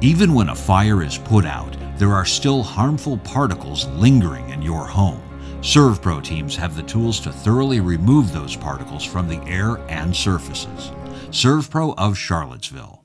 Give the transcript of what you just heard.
Even when a fire is put out, there are still harmful particles lingering in your home. ServPro teams have the tools to thoroughly remove those particles from the air and surfaces. ServPro of Charlottesville.